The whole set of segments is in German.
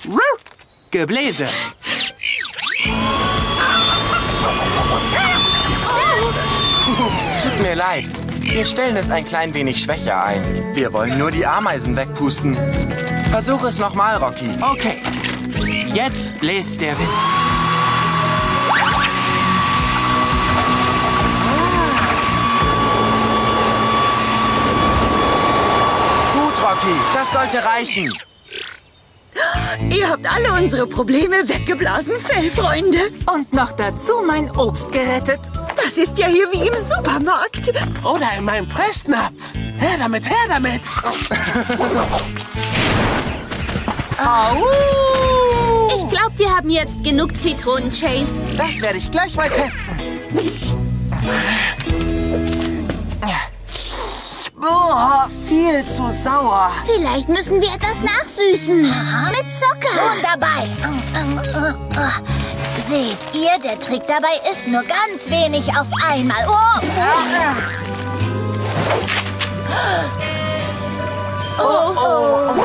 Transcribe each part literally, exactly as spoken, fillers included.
Gebläse. Ups, tut mir leid. Wir stellen es ein klein wenig schwächer ein. Wir wollen nur die Ameisen wegpusten. Versuch es nochmal, Rocky. Okay. Jetzt bläst der Wind. Gut, Rocky. Das sollte reichen. Ihr habt alle unsere Probleme weggeblasen, Fellfreunde. Und noch dazu mein Obst gerettet. Das ist ja hier wie im Supermarkt. Oder in meinem Fressnapf. Her damit, her damit. Au! Ich glaube, wir haben jetzt genug Zitronen, Chase. Das werde ich gleich mal testen. Oh, viel zu sauer. Vielleicht müssen wir etwas nachsüßen. Mit Zucker. Schon dabei. Seht ihr, der Trick dabei ist nur ganz wenig auf einmal. Oh, oh, oh.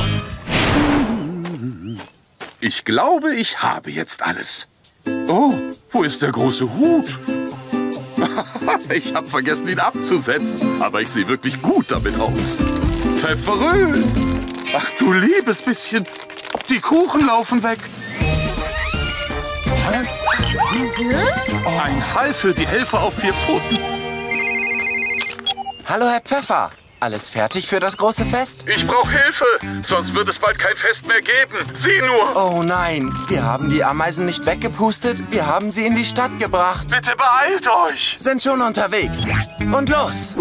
Ich glaube, ich habe jetzt alles. Oh, wo ist der große Hut? Ich habe vergessen, ihn abzusetzen. Aber ich sehe wirklich gut damit aus. Pfefferös! Ach du liebes bisschen. Die Kuchen laufen weg. Ein Fall für die Helfer auf vier Pfoten. Hallo, Herr Pfeffer. Alles fertig für das große Fest? Ich brauche Hilfe, sonst wird es bald kein Fest mehr geben. Sieh nur! Oh nein, wir haben die Ameisen nicht weggepustet, wir haben sie in die Stadt gebracht. Bitte beeilt euch! Sind schon unterwegs. Und los!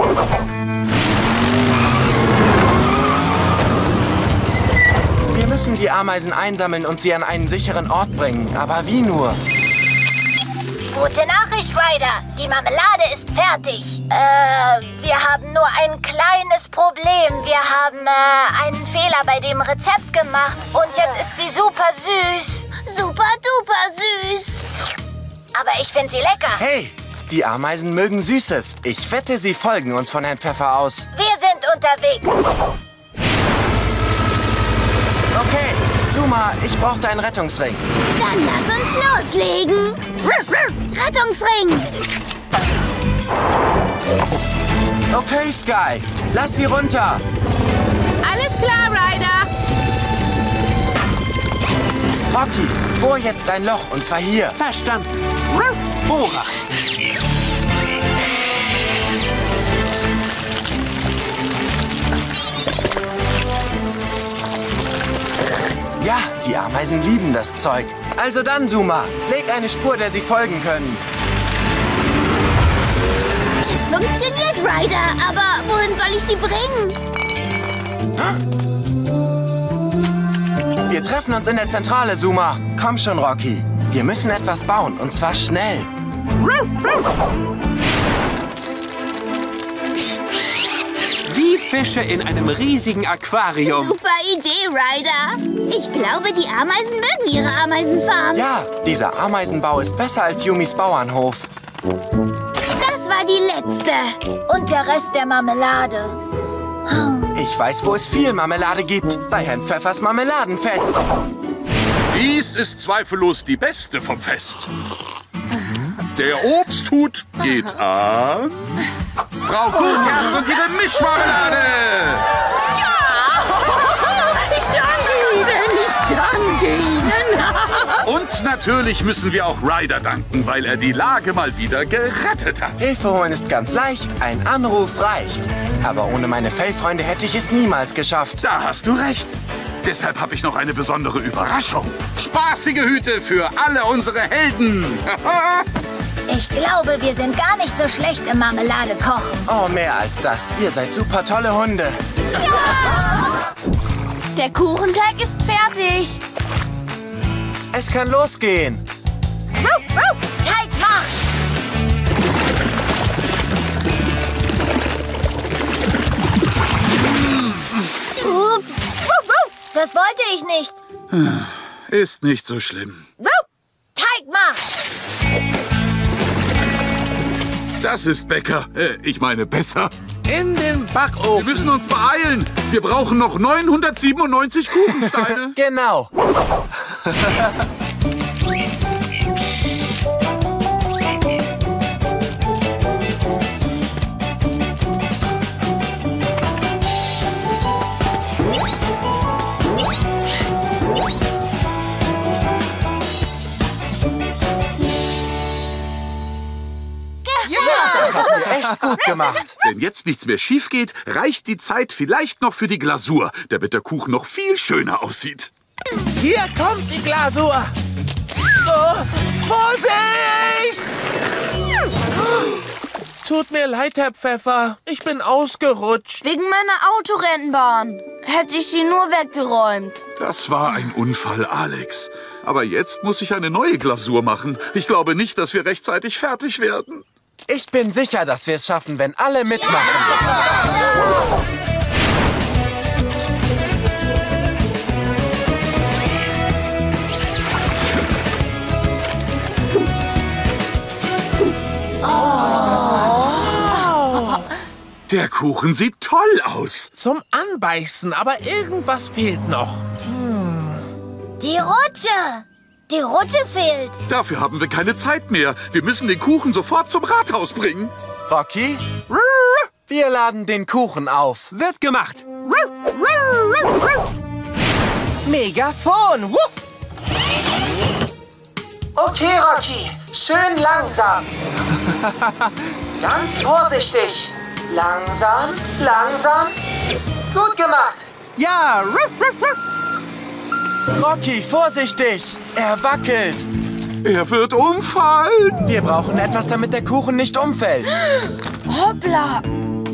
Wir müssen die Ameisen einsammeln und sie an einen sicheren Ort bringen. Aber wie nur? Gute Nachricht, Ryder. Die Marmelade ist fertig. Äh, wir haben nur ein kleines Problem. Wir haben äh, einen Fehler bei dem Rezept gemacht. Und jetzt ist sie super süß. Super duper süß. Aber ich finde sie lecker. Hey, die Ameisen mögen Süßes. Ich wette, sie folgen uns von Herrn Pfeffer aus. Wir sind unterwegs. Okay, Zuma, ich brauche deinen Rettungsring. Dann lass uns loslegen. Rettungsring. Okay, Sky, lass sie runter. Alles klar, Ryder. Rocky, bohr jetzt ein Loch, und zwar hier. Verstanden. Bohrer. Ja, die Ameisen lieben das Zeug. Also dann, Zuma, leg eine Spur, der sie folgen können. Es funktioniert, Ryder. Aber wohin soll ich sie bringen? Wir treffen uns in der Zentrale, Zuma. Komm schon, Rocky. Wir müssen etwas bauen, und zwar schnell. Wie Fische in einem riesigen Aquarium. Super Idee, Ryder. Ich glaube, die Ameisen mögen ihre Ameisenfarm. Ja, dieser Ameisenbau ist besser als Yumis Bauernhof. Das war die letzte. Und der Rest der Marmelade. Ich weiß, wo es viel Marmelade gibt. Bei Herrn Pfeffers Marmeladenfest. Dies ist zweifellos die beste vom Fest. Der Obsthut geht an Frau Gutherz und ihre Mischmarmelade. Ich danke Ihnen, ich danke Ihnen. Und natürlich müssen wir auch Ryder danken, weil er die Lage mal wieder gerettet hat. Hilfe holen ist ganz leicht, ein Anruf reicht. Aber ohne meine Fellfreunde hätte ich es niemals geschafft. Da hast du recht. Deshalb habe ich noch eine besondere Überraschung. Spaßige Hüte für alle unsere Helden. Ich glaube, wir sind gar nicht so schlecht im Marmelade kochen. Oh, mehr als das. Ihr seid super tolle Hunde. Ja! Der Kuchenteig ist fertig. Es kann losgehen. Teigmarsch! Ups. Das wollte ich nicht. Ist nicht so schlimm. Teigmarsch! Das ist Bäcker. Äh, ich meine besser. In den Backofen. Wir müssen uns beeilen. Wir brauchen noch neunhundertsiebenundneunzig Kuchensteine. Genau. Das habt ihr echt gut gemacht. Wenn jetzt nichts mehr schief geht, reicht die Zeit vielleicht noch für die Glasur, damit der Kuchen noch viel schöner aussieht. Hier kommt die Glasur. Oh, Vorsicht! Tut mir leid, Herr Pfeffer. Ich bin ausgerutscht. Wegen meiner Autorennbahn. Hätte ich sie nur weggeräumt. Das war ein Unfall, Alex. Aber jetzt muss ich eine neue Glasur machen. Ich glaube nicht, dass wir rechtzeitig fertig werden. Ich bin sicher, dass wir es schaffen, wenn alle mitmachen. Der Kuchen sieht toll aus. Zum Anbeißen, aber irgendwas fehlt noch. Die Rutsche. Die Rutsche fehlt. Dafür haben wir keine Zeit mehr. Wir müssen den Kuchen sofort zum Rathaus bringen. Rocky, wir laden den Kuchen auf. Wird gemacht. Megafon. Wupp. Okay, Rocky. Schön langsam. Ganz vorsichtig. Langsam, langsam. Gut gemacht. Ja. Rocky, vorsichtig! Er wackelt. Er wird umfallen. Wir brauchen etwas, damit der Kuchen nicht umfällt. Hoppla.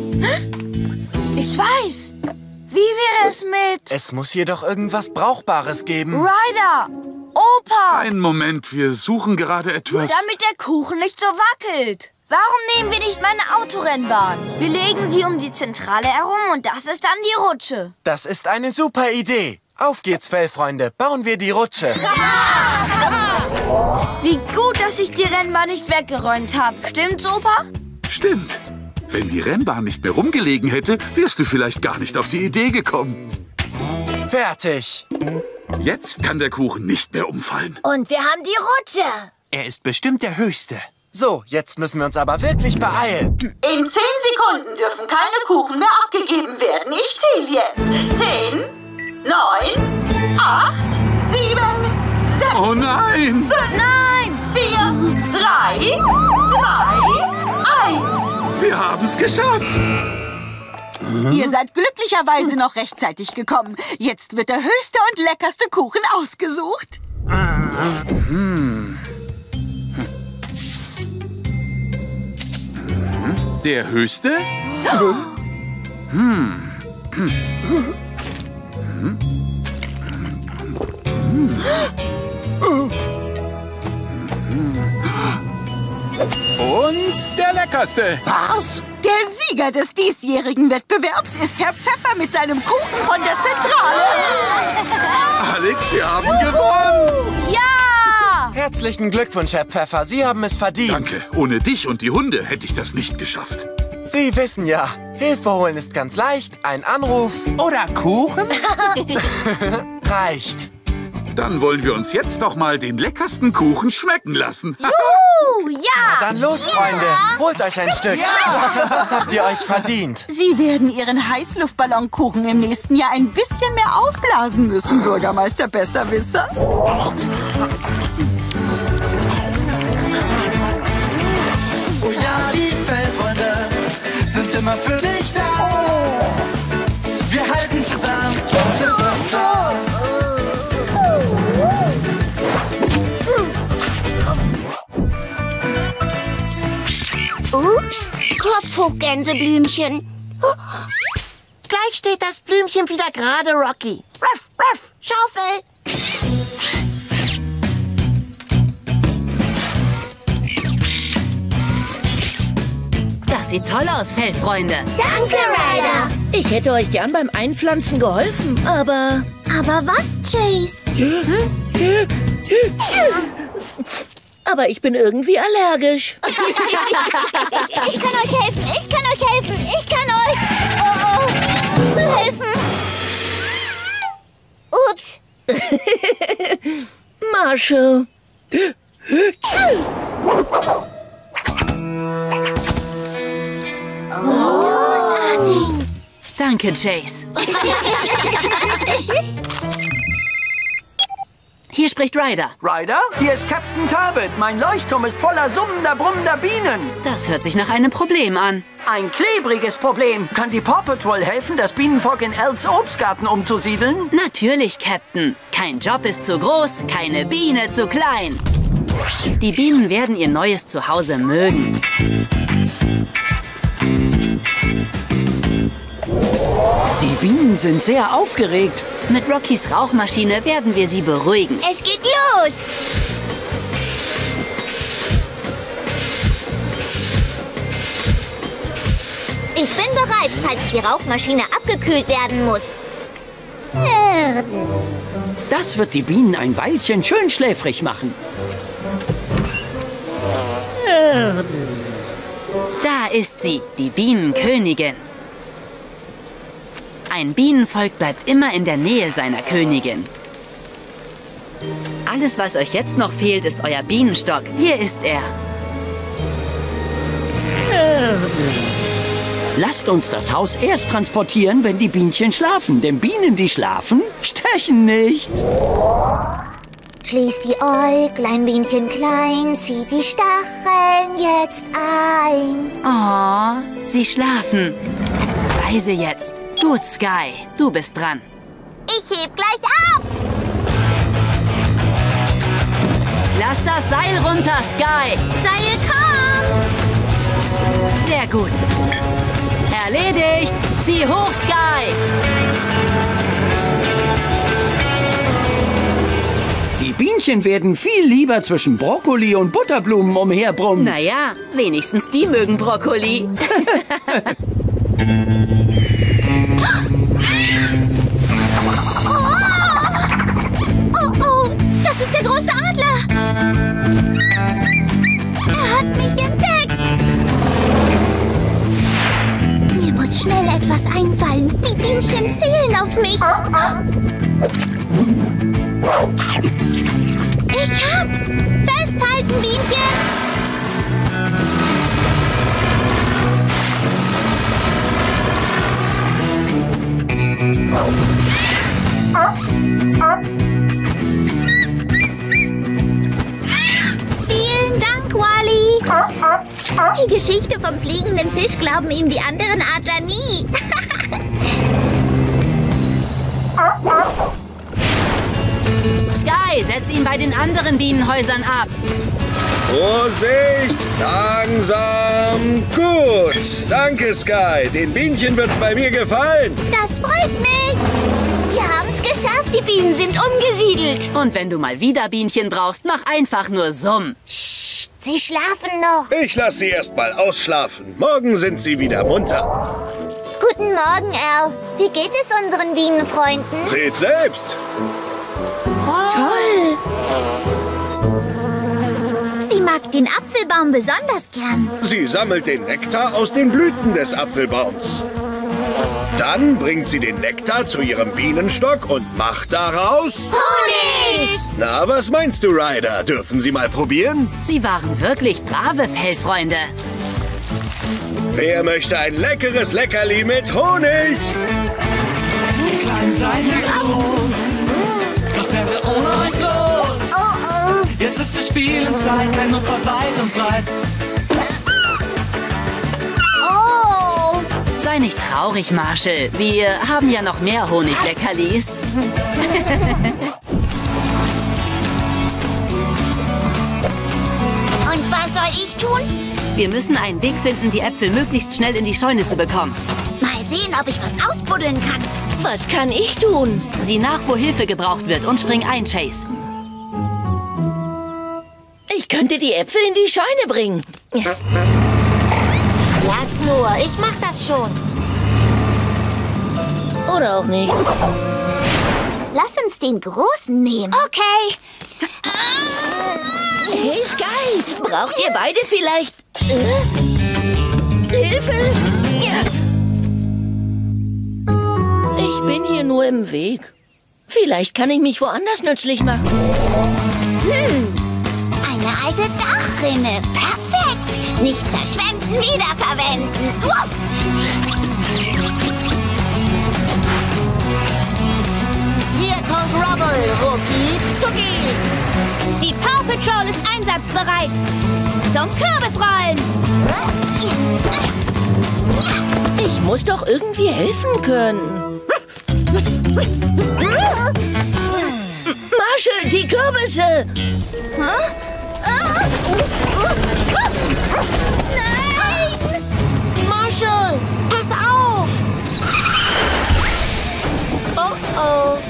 Ich weiß. Wie wäre es mit Es muss jedoch irgendwas Brauchbares geben. Ryder? Opa? Einen Moment, wir suchen gerade etwas. Damit der Kuchen nicht so wackelt. Warum nehmen wir nicht meine Autorennbahn? Wir legen sie um die Zentrale herum und das ist dann die Rutsche. Das ist eine super Idee. Auf geht's, Fellfreunde. Bauen wir die Rutsche. Wie gut, dass ich die Rennbahn nicht weggeräumt habe. Stimmt's, Opa? Stimmt. Wenn die Rennbahn nicht mehr rumgelegen hätte, wärst du vielleicht gar nicht auf die Idee gekommen. Fertig. Jetzt kann der Kuchen nicht mehr umfallen. Und wir haben die Rutsche. Er ist bestimmt der Höchste. So, jetzt müssen wir uns aber wirklich beeilen. In zehn Sekunden dürfen keine Kuchen mehr abgegeben werden. Ich zähle jetzt. Zehn, neun, acht, sieben, sechs, Oh nein! fünf, Nein! vier, drei, zwei, eins. Wir haben es geschafft. Ihr seid glücklicherweise noch rechtzeitig gekommen. Jetzt wird der höchste und leckerste Kuchen ausgesucht. Der höchste? Und der leckerste. Was? Der Sieger des diesjährigen Wettbewerbs ist Herr Pfeffer mit seinem Kuchen von der Zentrale. Alex, wir haben gewonnen. Ja! Herzlichen Glückwunsch, Herr Pfeffer. Sie haben es verdient. Danke. Ohne dich und die Hunde hätte ich das nicht geschafft. Sie wissen ja, Hilfe holen ist ganz leicht. Ein Anruf Oder Kuchen? reicht. Dann wollen wir uns jetzt doch mal den leckersten Kuchen schmecken lassen. Uh, ja! Dann los, Freunde. Holt euch ein Stück. Das habt ihr euch verdient. Sie werden Ihren Heißluftballonkuchen im nächsten Jahr ein bisschen mehr aufblasen müssen, Bürgermeister Besserwisser. Oh ja, die Fellfreunde sind immer für dich da. Wir halten zusammen, das ist so klar. Ups, Kopf hoch, Gänseblümchen. Gleich steht das Blümchen wieder gerade, Rocky. Ruff, ruff, Schaufel. Das sieht toll aus, Fellfreunde. Danke, Ryder. Ich hätte euch gern beim Einpflanzen geholfen, aber... Aber was, Chase? aber ich bin irgendwie allergisch. Ich kann euch helfen, ich kann euch helfen, ich kann euch oh, oh, helfen. Ups. Marshall. Großartig. Danke, Chase. Hier spricht Ryder. Ryder? Hier ist Captain Turbot. Mein Leuchtturm ist voller summender, brummender Bienen. Das hört sich nach einem Problem an. Ein klebriges Problem. Kann die Paw Patrol helfen, das Bienenvolk in Els Obstgarten umzusiedeln? Natürlich, Captain. Kein Job ist zu groß, keine Biene zu klein. Die Bienen werden ihr neues Zuhause mögen. Die Bienen sind sehr aufgeregt. Mit Rockys Rauchmaschine werden wir sie beruhigen. Es geht los. Ich bin bereit, falls die Rauchmaschine abgekühlt werden muss. Das wird die Bienen ein Weilchen schön schläfrig machen. Da ist sie, die Bienenkönigin. Ein Bienenvolk bleibt immer in der Nähe seiner Königin. Alles, was euch jetzt noch fehlt, ist euer Bienenstock. Hier ist er. Lasst uns das Haus erst transportieren, wenn die Bienchen schlafen. Denn Bienen, die schlafen, stechen nicht. Schließ die Äuglein, Bienchen klein, zieh die Stacheln jetzt ein. Oh, sie schlafen. Leise jetzt. Gut, Sky. Du bist dran. Ich heb gleich ab. Lass das Seil runter, Sky. Seil kommt. Sehr gut. Erledigt. Zieh hoch, Sky. Die Bienchen werden viel lieber zwischen Brokkoli und Butterblumen umherbrummen. Naja, wenigstens die mögen Brokkoli. Oh, oh, das ist der große Adler. Er hat mich entdeckt. Mir muss schnell etwas einfallen. Die Bienchen zählen auf mich. Ich hab's. Festhalten, Bienchen. Vielen Dank, Wally. Die Geschichte vom fliegenden Fisch glauben ihm die anderen Adler nie. Sky, setz ihn bei den anderen Bienenhäusern ab. Vorsicht! Langsam! Gut! Danke, Sky. Den Bienchen wird's bei mir gefallen. Das freut mich. Wir haben's geschafft. Die Bienen sind umgesiedelt. Und wenn du mal wieder Bienchen brauchst, mach einfach nur Summ. Psst, sie schlafen noch. Ich lasse sie erst mal ausschlafen. Morgen sind sie wieder munter. Guten Morgen, Al. Wie geht es unseren Bienenfreunden? Seht selbst. Toll. Sie mag den Apfelbaum besonders gern. Sie sammelt den Nektar aus den Blüten des Apfelbaums. Dann bringt sie den Nektar zu ihrem Bienenstock und macht daraus... Honig! Na, was meinst du, Ryder? Dürfen Sie mal probieren? Sie waren wirklich brave Fellfreunde. Wer möchte ein leckeres Leckerli mit Honig? Klein seid ihr groß, was wären wir ohne euch los? Oh, oh. Jetzt ist die Spielenzeit, kein Notfall weit und breit. Oh. Sei nicht traurig, Marshall. Wir haben ja noch mehr Honigleckerlis. Und was soll ich tun? Wir müssen einen Weg finden, die Äpfel möglichst schnell in die Scheune zu bekommen. Mal sehen, ob ich was ausbuddeln kann. Was kann ich tun? Sieh nach, wo Hilfe gebraucht wird und spring ein, Chase. Ich könnte die Äpfel in die Scheune bringen. Lass nur, ich mach das schon. Oder auch nicht. Lass uns den Großen nehmen. Okay. Hey, Sky, braucht ihr beide vielleicht äh? Hilfe? Ja. Ich bin hier nur im Weg. Vielleicht kann ich mich woanders nützlich machen. Hm, eine alte Dachrinne. Perfekt. Nicht verschwenden, wiederverwenden. Wuff. Hier kommt Rubble, Rucki Zucki. Die Paw Patrol ist einsatzbereit. Zum Kürbisrollen. Ich muss doch irgendwie helfen können. Marshall, die Kürbisse! Nein! Marshall, pass auf! Oh oh!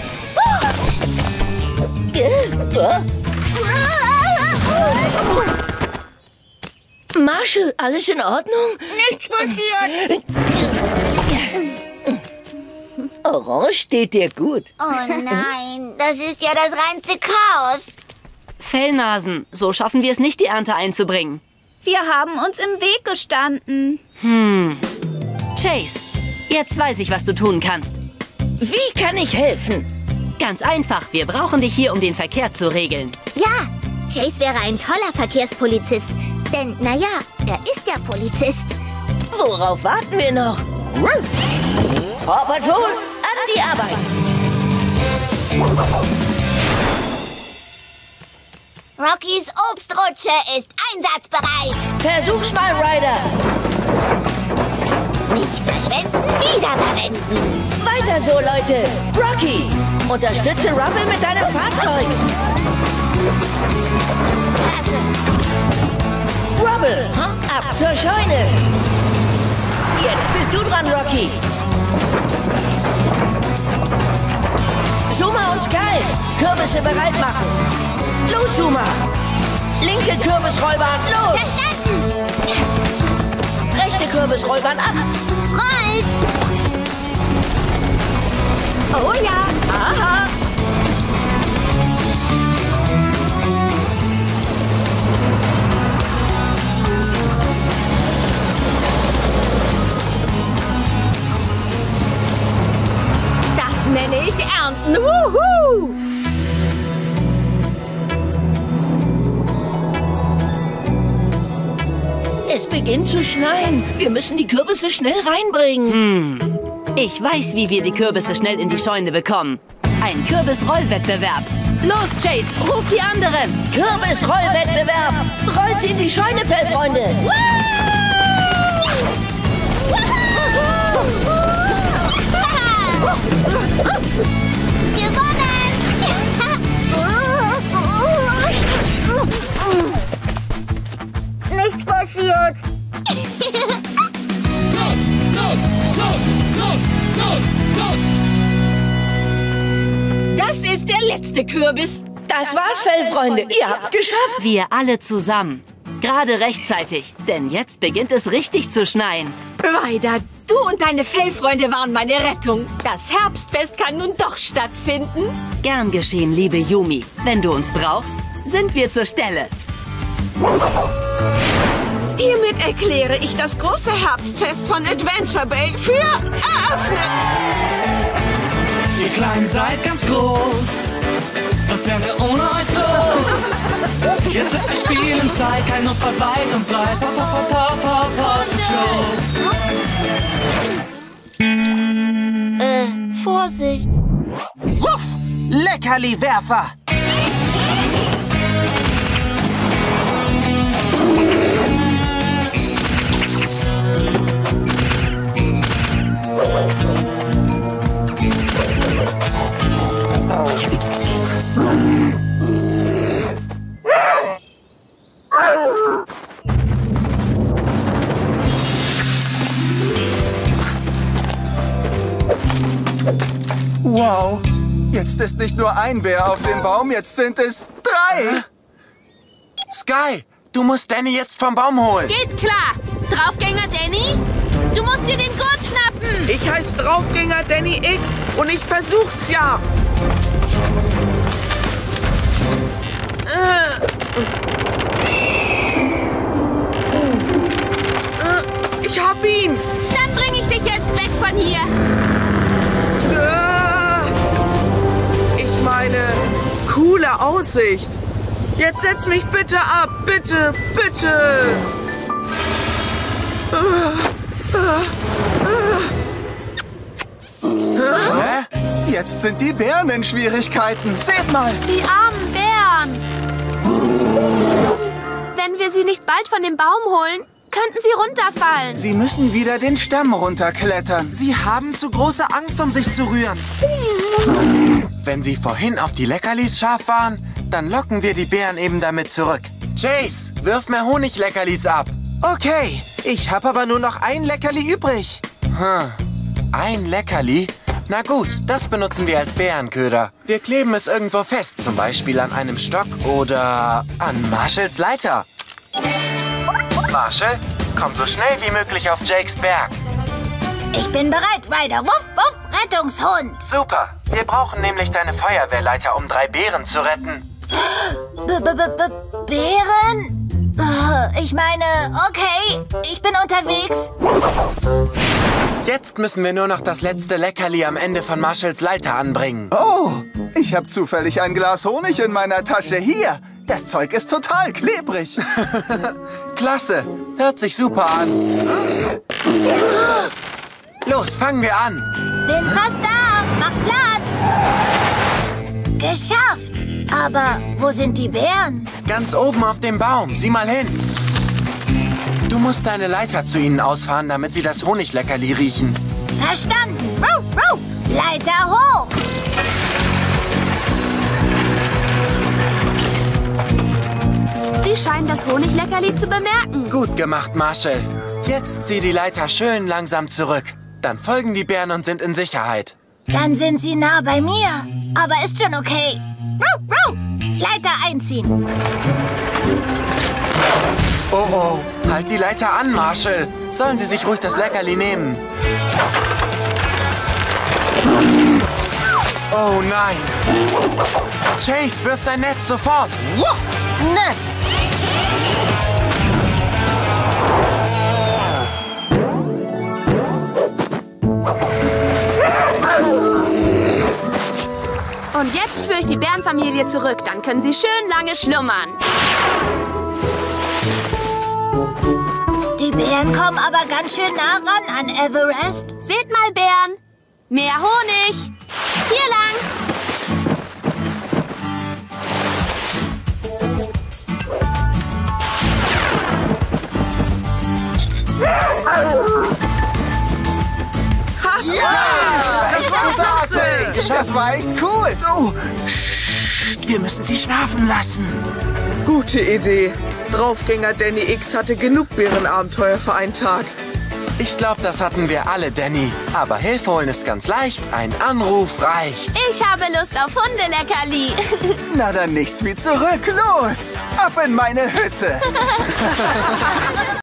Marshall, alles in Ordnung? Nichts passiert! Orange steht dir gut. Oh nein, das ist ja das reinste Chaos. Fellnasen, so schaffen wir es nicht, die Ernte einzubringen. Wir haben uns im Weg gestanden. Hm. Chase, jetzt weiß ich, was du tun kannst. Wie kann ich helfen? Ganz einfach, wir brauchen dich hier, um den Verkehr zu regeln. Ja, Chase wäre ein toller Verkehrspolizist. Denn, naja, er ist ja Polizist. Worauf warten wir noch? Paw Patrol, an die Arbeit! Rockys Obstrutsche ist einsatzbereit. Versuch's mal, Ryder. Nicht verschwenden, wiederverwenden. Weiter so, Leute. Rocky, unterstütze Rubble mit deinem Fahrzeug. Klasse. Rubble, ab zur Scheune. Jetzt bist du dran, Rocky. Zuma und Sky, Kürbisse bereit machen. Los, Zuma. Linke Kürbisrollbahn, los. Verstanden. Rechte Kürbisrollbahn ab. Rollt. Oh ja, aha. Das nenne ich Ernten. Wuhu! Es beginnt zu schneien. Wir müssen die Kürbisse schnell reinbringen. Hm. Ich weiß, wie wir die Kürbisse schnell in die Scheune bekommen. Ein Kürbisrollwettbewerb. Los, Chase, ruf die anderen. Kürbisrollwettbewerb. Rollt sie in die Scheune, Fellfreunde. Gewonnen! Nichts passiert. Los, los, los, los, los, los! Das ist der letzte Kürbis. Das war's, Fellfreunde. Ihr habt's geschafft. Wir alle zusammen. Gerade rechtzeitig, denn jetzt beginnt es richtig zu schneien. Ryder, du und deine Fellfreunde waren meine Rettung. Das Herbstfest kann nun doch stattfinden. Gern geschehen, liebe Yumi. Wenn du uns brauchst, sind wir zur Stelle. Hiermit erkläre ich das große Herbstfest von Adventure Bay für eröffnet. Ihr Kleinen seid ganz groß. Was wäre ohne euch bloß? Jetzt ist die Spielenzeit, kein Notfall weit und breit. Paw, Paw, Paw, Paw, Paw Patrol. Äh, Vorsicht. Wuff! Leckerli-Werfer! Wow, jetzt ist nicht nur ein Bär auf dem Baum, jetzt sind es drei. Sky, du musst Danny jetzt vom Baum holen. Geht klar. Draufgänger Danny, du musst dir den Gurt schnappen. Ich heiße Draufgänger Danny X und ich versuch's ja. Äh. Aussicht. Jetzt setz mich bitte ab. Bitte, bitte. Hä? Jetzt sind die Bären in Schwierigkeiten. Seht mal. Die armen Bären. Wenn wir sie nicht bald von dem Baum holen, könnten sie runterfallen. Sie müssen wieder den Stamm runterklettern. Sie haben zu große Angst, um sich zu rühren. Wenn sie vorhin auf die Leckerlis scharf waren, dann locken wir die Bären eben damit zurück. Chase, wirf mehr Honigleckerlis ab. Okay, ich habe aber nur noch ein Leckerli übrig. Hm. Ein Leckerli? Na gut, das benutzen wir als Bärenköder. Wir kleben es irgendwo fest, zum Beispiel an einem Stock oder an Marshalls Leiter. Marshall, komm so schnell wie möglich auf Jakes Berg. Ich bin bereit, Ryder. Wuff, wuff, Rettungshund. Super, wir brauchen nämlich deine Feuerwehrleiter, um drei Bären zu retten. B -b -b -b Bären? Ich meine, okay, ich bin unterwegs. Jetzt müssen wir nur noch das letzte Leckerli am Ende von Marshalls Leiter anbringen. Oh, ich habe zufällig ein Glas Honig in meiner Tasche. Hier, das Zeug ist total klebrig. Klasse, hört sich super an. Los, fangen wir an. Bin fast da, mach Platz. Geschafft. Aber wo sind die Bären? Ganz oben auf dem Baum. Sieh mal hin. Du musst deine Leiter zu ihnen ausfahren, damit sie das Honigleckerli riechen. Verstanden. Ruh, ruh. Leiter hoch. Sie scheinen das Honigleckerli zu bemerken. Gut gemacht, Marshall. Jetzt zieh die Leiter schön langsam zurück. Dann folgen die Bären und sind in Sicherheit. Dann sind sie nah bei mir. Aber ist schon okay. Ruh, ruh. Leiter einziehen. Oh, oh. Halt die Leiter an, Marshall. Sollen sie sich ruhig das Leckerli nehmen. Oh nein. Chase, wirf dein Netz sofort. Wuh, Netz. Und jetzt führe ich die Bärenfamilie zurück. Dann können sie schön lange schlummern. Die Bären kommen aber ganz schön nah ran an Everest. Seht mal, Bären. Mehr Honig. Hier lang. Ja! Das ist großartig! Das war echt cool! Oh, Psst, wir müssen sie schlafen lassen. Gute Idee. Draufgänger Danny X hatte genug Bärenabenteuer für einen Tag. Ich glaube, das hatten wir alle, Danny. Aber Hilfe holen ist ganz leicht. Ein Anruf reicht. Ich habe Lust auf Hundeleckerli. Na dann nichts wie zurück. Los! Ab in meine Hütte!